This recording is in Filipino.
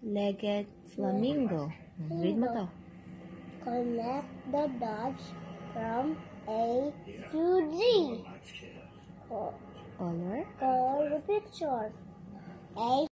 Four-legged flamingo. Read mo to. Connect the dots from A to Z. Color. Color the picture. A